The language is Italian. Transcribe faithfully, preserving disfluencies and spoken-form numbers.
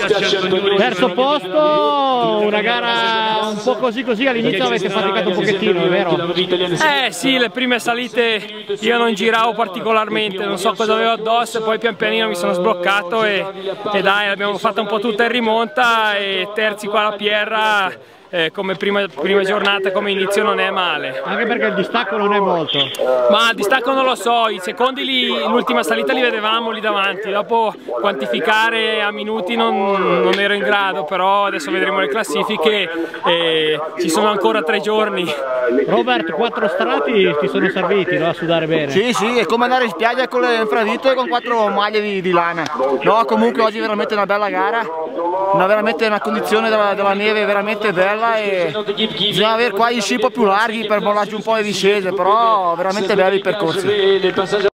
Terzo posto, una gara un po' così così, all'inizio avete faticato un pochettino, è vero? Eh sì, le prime salite io non giravo particolarmente, non so cosa avevo addosso e poi pian pianino mi sono sbloccato e, e dai, l'abbiamo fatta un po' tutta in rimonta e terzi qua alla Pierra. Eh, come prima, prima giornata, come inizio non è male. Anche perché il distacco non è molto. Ma il distacco non lo so, i secondi l'ultima salita li vedevamo lì davanti, dopo quantificare a minuti non, non ero in grado, però adesso vedremo le classifiche e ci sono ancora tre giorni. Robert, quattro strati ti sono serviti, no? A sudare bene. Sì, sì, è come andare in spiaggia con le infradito e con quattro maglie di, di lana. No, comunque oggi è veramente una bella gara, una, veramente una condizione della, della neve veramente bella. E bisogna avere qua gli sci un po' più larghi per mollarci un po' le discese, però veramente belli i percorsi.